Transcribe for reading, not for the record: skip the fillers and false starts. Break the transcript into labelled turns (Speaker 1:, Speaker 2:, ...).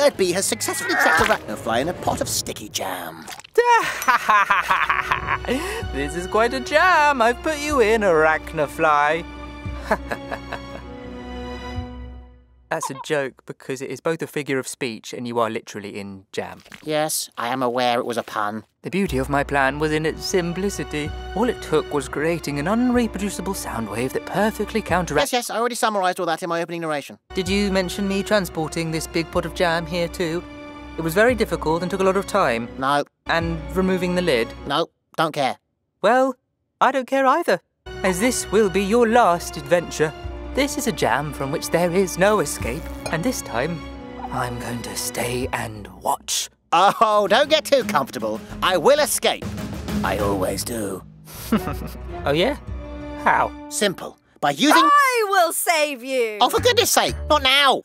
Speaker 1: Lloyd B has successfully trapped ArachnoFly in a pot of sticky jam.
Speaker 2: This is quite a jam I've put you in, ArachnoFly. That's a joke because it is both a figure of speech and you are literally in jam.
Speaker 1: Yes, I am aware it was a pun.
Speaker 2: The beauty of my plan was in its simplicity. All it took was creating an unreproducible sound wave that perfectly counteracts...
Speaker 1: Yes, I already summarised all that in my opening narration.
Speaker 2: Did you mention me transporting this big pot of jam here too? It was very difficult and took a lot of time.
Speaker 1: No.
Speaker 2: And removing the lid?
Speaker 1: No, don't care.
Speaker 2: Well, I don't care either, as this will be your last adventure. This is a jam from which there is no escape, and this time, I'm going to stay and watch.
Speaker 1: Oh, don't get too comfortable. I will escape. I always do.
Speaker 2: Oh, yeah? How?
Speaker 1: Simple. By using...
Speaker 3: I will save you!
Speaker 1: Oh, for goodness sake, not now!